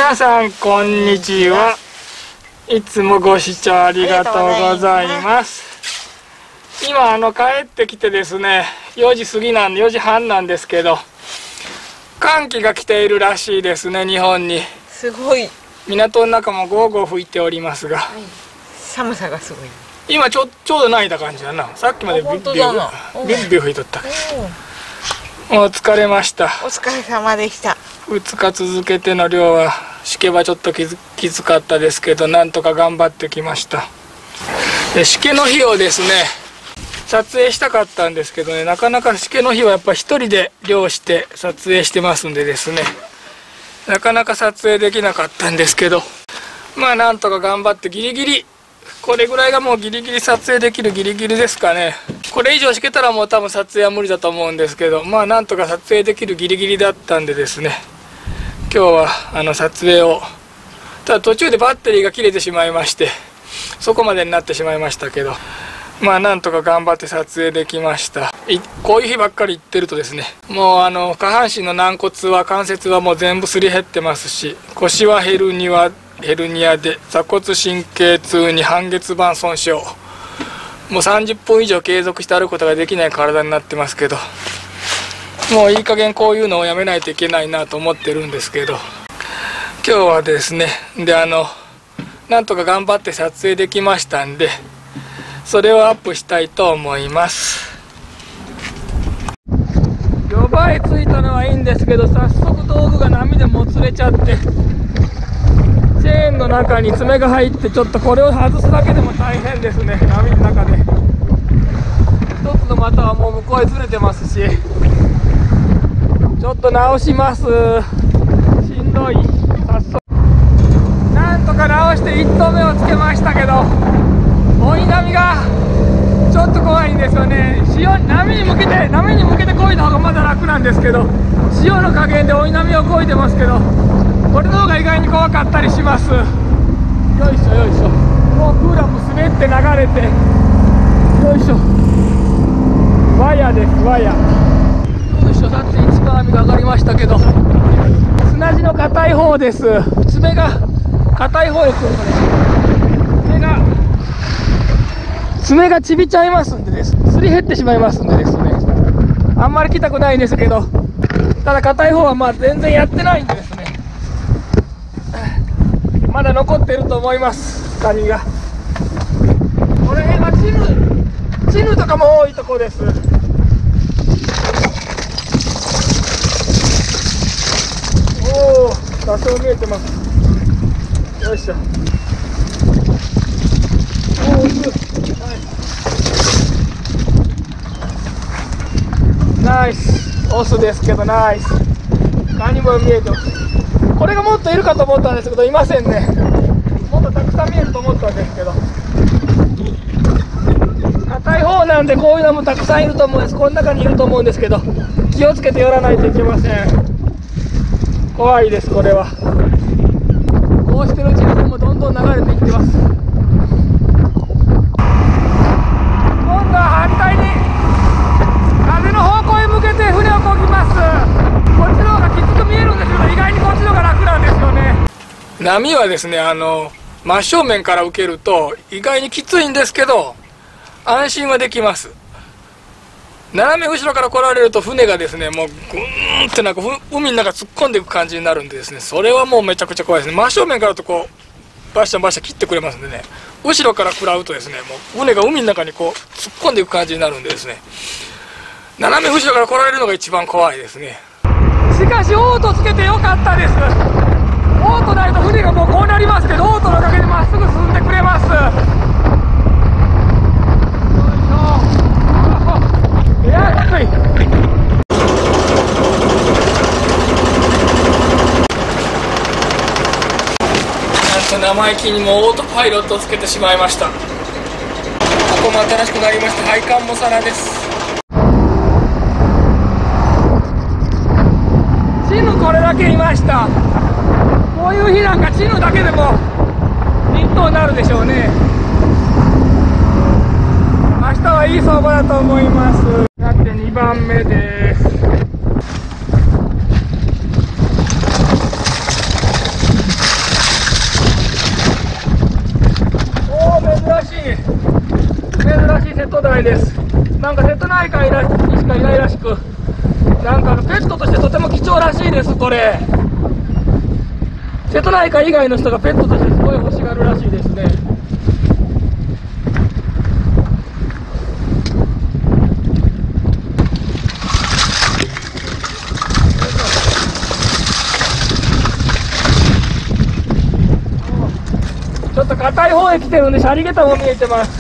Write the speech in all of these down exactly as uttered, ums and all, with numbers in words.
皆さんこんにちは。いつもご視聴ありがとうございます。今あの帰ってきてですね、よじ過ぎなんでよじはんなんですけど、寒気が来ているらしいですね、日本に。 すごい。 港の中もゴーゴー吹いておりますが、はい、 寒さがすごい。 今ちょちょうど泣いた感じだな。さっきまでビュッビュービュッビュー吹いとった。もう疲れました。 お疲れ様でした。 ふつか続けての漁はしけばちょっときつきつかったですけど、なんとか頑張ってきました。でしけの日をですね撮影したかったんですけどね、なかなかしけの日はやっぱ一人で漁して撮影してますんでですね、なかなか撮影できなかったんですけど、まあなんとか頑張ってギリギリ、これぐらいがもうギリギリ撮影できるギリギリですかね。これ以上しけたらもう多分撮影は無理だと思うんですけど、まあなんとか撮影できるギリギリだったんでですね、今日はあの撮影を、ただ途中でバッテリーが切れてしまいまして、そこまでになってしまいましたけど、まあなんとか頑張って撮影できました。こういう日ばっかり行ってるとですね、もうあの下半身の軟骨は関節はもう全部すり減ってますし、腰はヘルニアヘルニアで坐骨神経痛に半月板損傷、もうさんじゅっぷん以上継続して歩くことができない体になってますけど、もういい加減こういうのをやめないといけないなと思ってるんですけど、今日はですね、であのなんとか頑張って撮影できましたんで、それをアップしたいと思います。漁場へ着いたのはいいんですけど、早速道具が波でもつれちゃって、チェーンの中に爪が入って、ちょっとこれを外すだけでも大変ですね、波の中で。一つの股はもう向こうへずれてますし、ちょっと直します。しんどい。早速なんとか直していち投目をつけましたけど、追い波がちょっと怖いんですよね。潮波に向けて波に向けて漕いだ方がまだ楽なんですけど、潮の加減で追い波を漕いでますけど、これの方が意外に怖かったりします。よいしょよいしょ。もうクーラーも滑って流れて、よいしょ、ワヤです、ワヤ。よいしょ、さっき一番網が上がりましたけど、砂地の硬い方です。爪が硬い方へ来るので、爪が爪がちびちゃいますんでです、すり減ってしまいますんでですね、あんまり来たくないんですけど、ただ硬い方はまあ全然やってないんでですね、まだ残っていると思います、カニが。この辺はチヌチヌとかも多いとこです。おお、多少見えてます。よいしょ。おお、いる。ナイス、オスですけどナイス。カニも見えてます。これがもっといるかと思ったんですけど、いませんね。もっとたくさん見えると思ったんですけど、硬い方なんでこういうのもたくさんいると思うんです。この中にいると思うんですけど、気をつけて寄らないといけません。怖いです、これは。こうしてるうちにもうどんどん流れていってます。今度は反対に風の方向へ向けて船を漕ぎます。こっちの方がきつく見えるんですけど、意外にこっちの方が楽なんですよね。波はですね、あの真正面から受けると意外にきついんですけど、安心はできます。斜め後ろから来られると船がですね、もうグーンってなんか海の中突っ込んでいく感じになるんでですね、それはもうめちゃくちゃ怖いですね。真正面からとこうバッシャンバッシャン切ってくれますんでね、後ろから食らうとですね、もう船が海の中にこう突っ込んでいく感じになるんでですね、斜め後ろから来られるのが一番怖いですね。しかしオートつけてよかったです。オートないと船がもうこうなりますけど、オートのおかげでまっすぐ進んでくれます。安い。なんと生意気にもオートパイロットをつけてしまいました。ここも新しくなりまして配管も皿です。チヌこれだけいました。こういう日なんかチヌだけでも一頭になるでしょうね。明日はいい相場だと思います。だってにばんめです。 瀬戸内です。なんか瀬戸内海にしかいないらしく、なんかペットとしてとても貴重らしいです。これ瀬戸内海以外の人がペットとしてすごい欲しがるらしいですね。ちょっと硬い方へ来てるんでシャリゲタも見えてます。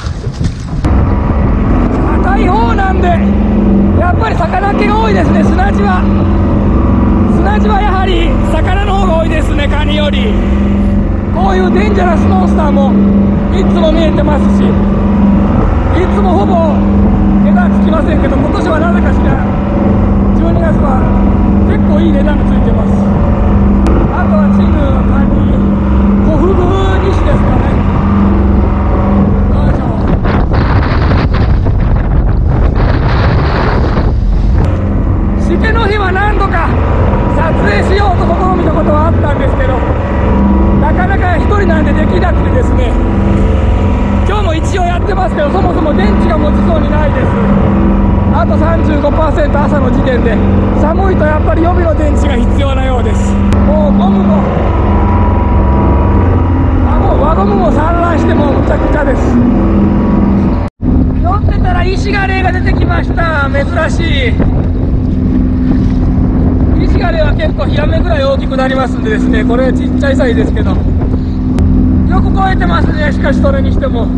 硬い方なんでやっぱり魚気が多いですね。砂地は砂地はやはり魚の方が多いですね、カニより。こういうデンジャラスモンスターもいつも見えてますし、いつもほぼ値段つきませんけど、今年はなぜかしらじゅうにがつは結構いい値段がついてます。あとはチヌ、カニ、コフグニシですかね。よいしょ。しけの日は何度か撮影しようと試みたことはあったんですけど、なかなか一人なんでできなくてですね、今日も一応やってますけど、そもそも電池が持ちそうにないです。あと さんじゅうごパーセント 朝の時点で、寒いとやっぱり予備の電池が必要なようです。もうゴムもあもう輪ゴムも散乱してもむちゃくちゃです。寄ってたらイシガレイが出てきました。珍しい。イシガレイは結構ヒラメぐらい大きくなりますんでですね、これちっちゃいサイズですけどよく超えてますね。しかしそれにしても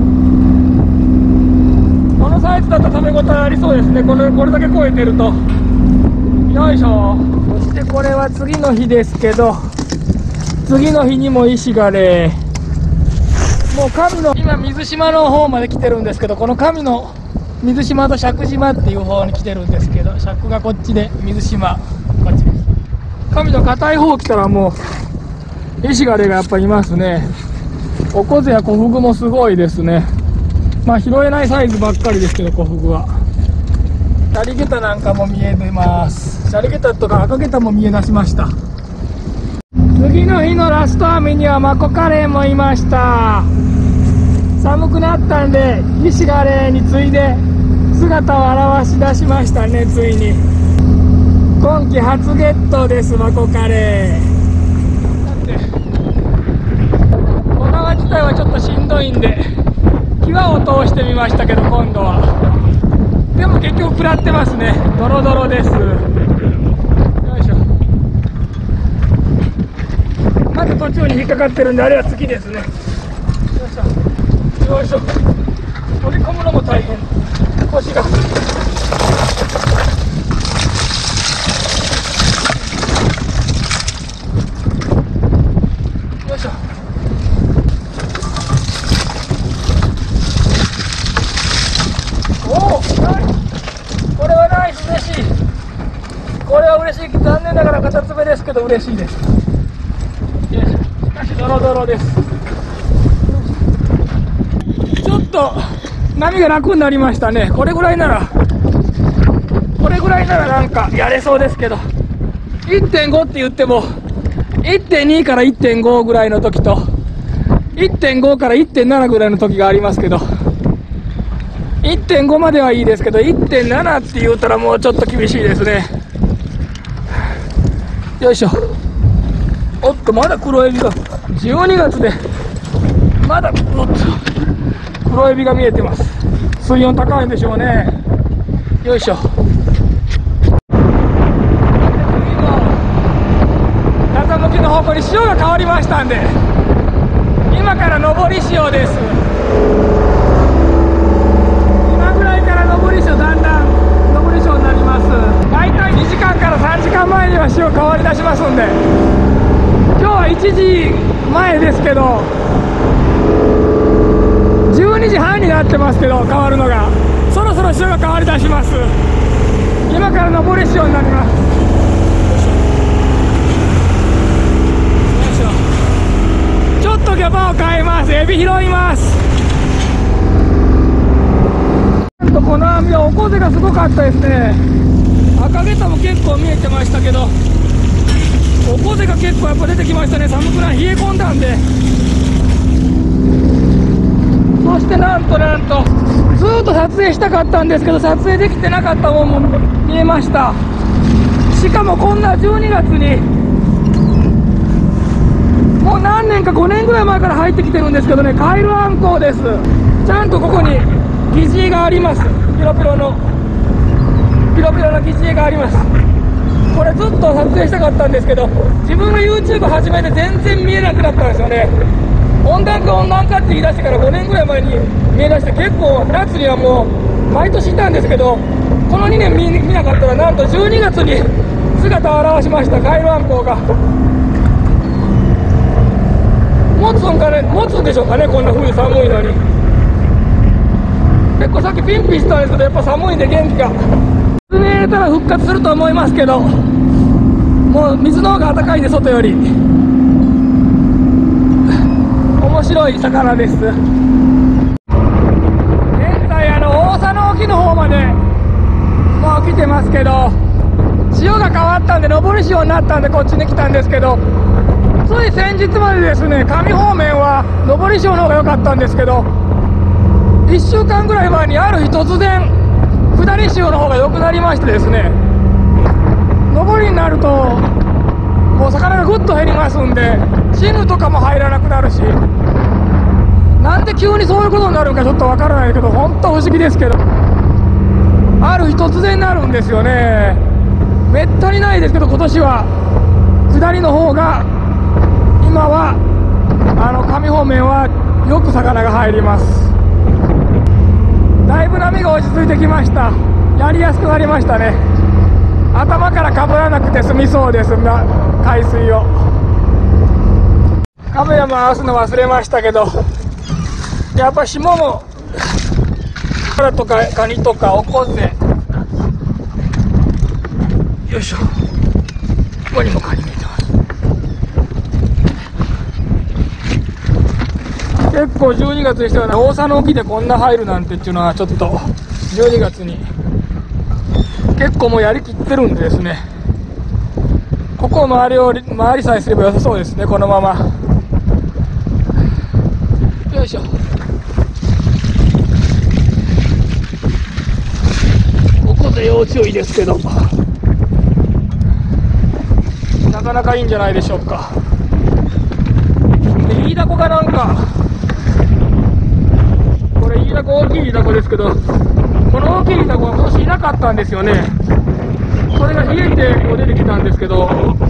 このサイズだと食べ応えありそうですね。これこれだけ超えてると。よいしょ。そしてこれは次の日ですけど、次の日にもイシガレイ、もう神の今水島の方まで来てるんですけど、この神の水島と釈島っていう方に来てるんですけど、釈がこっちで水島こっちです。神の硬い方来たらもうイシガレイがやっぱいますね。オコゼやコフグもすごいですね。まあ拾えないサイズばっかりですけど、コフグは。シャリゲタなんかも見えてます。シャリゲタとか赤ゲタも見え出しました。次の日のラスト網にはマコカレイもいました。寒くなったんでイシガレイに次いで姿を現し出しましたね。ついに今季初ゲットです、マコカレイ。だって小川自体はちょっとしんどいんで際を通してみましたけど、今度はでも結局食らってますね。ドロドロです。よいしょ。まず途中に引っかかってるんで、あれは月ですね。よいしょよいしょ。取り込むのも大変。腰がよいしょ。おお、これはナイス。嬉しい。これは嬉しい。残念ながら片爪ですけど嬉しいです。よいしょ。しかしドロドロです。ちょっと波が楽になりましたね。これぐらいならこれぐらいならなんかやれそうですけど、 いってんご って言っても いってんに から いってんご ぐらいの時と いってんご から いってんなな ぐらいの時がありますけど、いってんご まではいいですけど いってんなな って言うたらもうちょっと厳しいですね。よいしょ。おっと、まだ黒エビがじゅうにがつでまだおっと黒エビが見えてます。水温高いんでしょうね。よいしょ。風向きの方向に潮が変わりましたんで、今から上り潮です。今ぐらいから上り潮、だんだん上り潮になります。だいたいにじかんからさんじかんまえには潮変わりだしますんで、今日はいちじまえですけどじゅうにじはんになってますけど、変わるのがそろそろ潮が変わりだします。今から上り潮になります。ちょっとギャバを変えます。エビ拾います。なんとこの網はオコゼがすごかったですね。赤ゲタも結構見えてましたけど、オコゼが結構やっぱ出てきましたね。寒くない、冷え込んだんで。そしてなんとなんとずーっと撮影したかったんですけど、撮影できてなかったもんも見えました。しかもこんなじゅうにがつにもう何年かごねんぐらい前から入ってきてるんですけどね、カイルアンコウです。ちゃんとここに疑似があります。ピロピロのピロピロの疑似があります。これずっと撮影したかったんですけど、自分が YouTube 始めて全然見えなくなったんですよね。温暖化温暖化って言い出してからごねんぐらい前に見え出して、結構夏にはもう毎年いたんですけど、このにねん 見, 見なかったらなんとじゅうにがつに姿を現しました、カイルアンコウが。持つんかね、持つんでしょうかね、こんな冬寒いのに。結構さっきピンピンしたんですけど、やっぱ寒いんで元気が。水に入れたら復活すると思いますけど、もう水の方が暖かいんで、外より。面白い魚です。現在あの大佐野沖の方までもう来てますけど、潮が変わったんで上り潮になったんでこっちに来たんですけど、つい先日までですね、上方面は上り潮の方が良かったんですけど、いっしゅうかんぐらい前にある日突然下り潮の方が良くなりましてですね、上りになるともう魚がぐっと減りますんで、チヌとかも入らなくなるし、なんで急にそういうことになるのかちょっとわからないけど、本当不思議ですけど、ある日突然なるんですよね。めったにないですけど、今年は下りの方が、今はあの上方面はよく魚が入ります。だいぶ波が落ち着いてきました。やりやすくなりましたね。頭からかぶらなくて済みそうですが、海水を。カメラ回すの忘れましたけど、やっぱ霜もカラとかカニとかオコゼ、よいしょ、ここにもカニ見えてます。結構じゅうにがつにしてはね、大佐野沖でこんな入るなんてっていうのはちょっとじゅうにがつに結構もうやりきってるんでですね、ここを周りを回りさえすれば良さそうですね、このまま。よいしょ。ここで要注意ですけど、なかなかいいんじゃないでしょうか。で、イイダコがなんか、これイイダコ、大きいイイダコですけど、この大きいイイダコは今年いなかったんですよね。それが冷えてこう出てきたんですけど、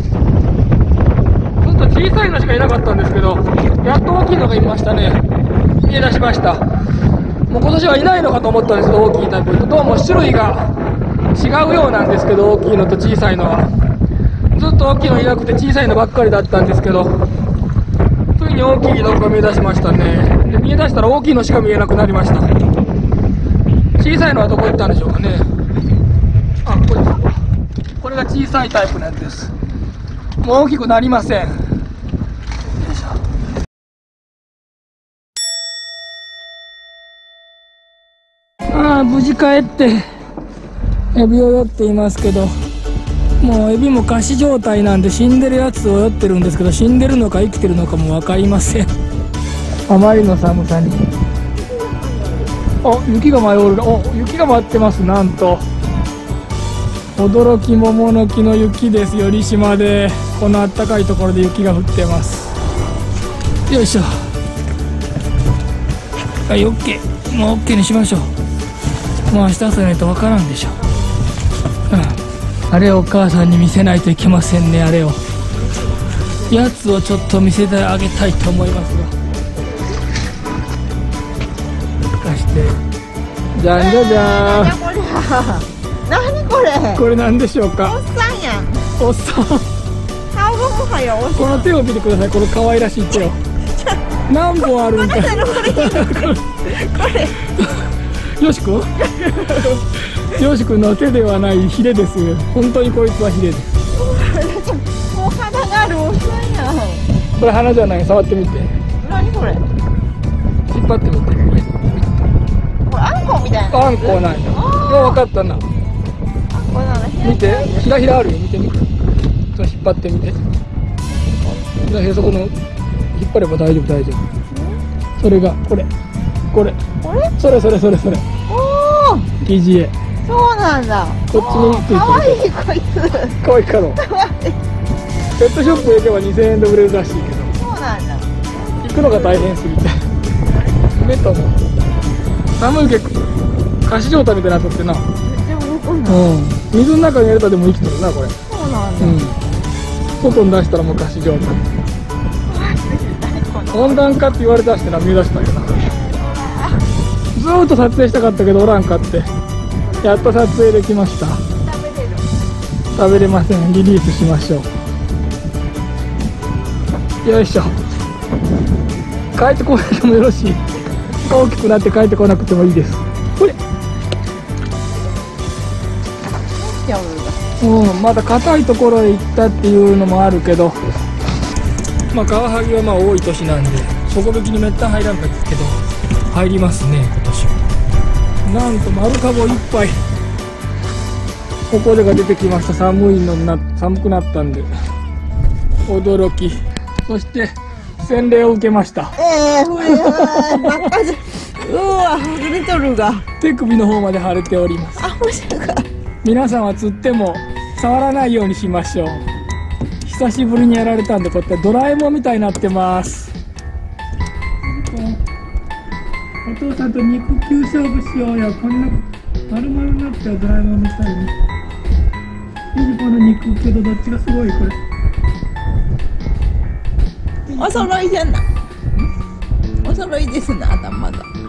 ずっと小さいのしかいなかったんですけど、やっと大きいのがいましたね。見え出しました。もう今年はいないのかと思ったんですけど、大きいタイプとどうも種類が違うようなんですけど、大きいのと小さいのはずっと大きいのいなくて小さいのばっかりだったんですけど、ついに大きいのが見え出しましたね。で、見え出したら大きいのしか見えなくなりました。小さいのはどこ行ったんでしょうかね。あ、ここです。これが小さいタイプのやつです。もう大きくなりません。よいしょ。ああ、無事帰ってエビを酔っていますけど、もうエビも仮死状態なんで死んでるやつを酔ってるんですけど、死んでるのか生きてるのかも分かりません。あまりの寒さに。あ、雪が舞い降る。お、雪が舞ってます。なんと驚き桃の木の雪です。寄島でこの暖かいところで雪が降ってます。よいしょ。はい、 OK。 もう OK にしましょう。もう明日朝ないとわからんでしょ。うん、あれをお母さんに見せないといけませんね。あれをやつをちょっと見せてあげたいと思いますが、貸して。じゃんじゃじゃーん。 何これ。 これ何でしょうか。 おっさんやん。 おっさん。 顔がもはやおっさん。 この手を見てください。この可愛らしい手を。何本あるんか。これ。よしくん。よしくんの手ではないヒレです。本当にこいつはヒレです。 もう鼻があるおっさんやん。 これ鼻じゃない。触ってみて。 何これ。 引っ張ってみて。 これあんこみたいな。 あんこない。もう分かったな。見て、ひらひらあるよ。見てみて。ちょっと引っ張ってみて。ひらひら、そこの引っ張れば大丈夫大丈夫。それがこれこれ。これ？それそれそれそれ。 お疑似餌。 そうなんだ。 こっちについてる。 かわいいこいつ。 かわいいかろ。ペットショップへ行けばにせんえんで売れるらしいけど、 そうなんだ。 行くのが大変すぎて。メトも寒いけど仮死状態みたいになっとってな。 めっちゃ動くんだ。 うん。水の中に入れたらでも生きてるなこれ。 そうなんだ。 うん。外に出したらもう仮死状態。温暖化って言われだしてな、見出したんよな。ずーっと撮影したかったけどおらんかって、やっと撮影できました。 食べれる。 食べれません。リリースしましょう。よいしょ。帰ってこないでもよろしい。大きくなって帰ってこなくてもいいです。これじゃあうん、まだ硬いところへ行ったっていうのもあるけど、まあカワハギはまあ多い年なんで底引きにめったん入らんかったけど入りますね今年は。なんと丸かごいっぱいここでが出てきました。寒いのにな寒くなったんで驚き。そして洗礼を受けました。 ええー、ふれーばっかじゃ。うわ、ほぐれとるが。 手首の方まで腫れております。 あ、ほしか。 皆さんは釣っても触らないようにしましょう。久しぶりにやられたんでこうやってドラえもんみたいになってます。お父さんと肉球勝負しようよ。こんな丸々になったよドラえもんみたいに。いいこの肉球とどっちがすごいこれ。 お揃いじゃな。お揃いですな、頭が。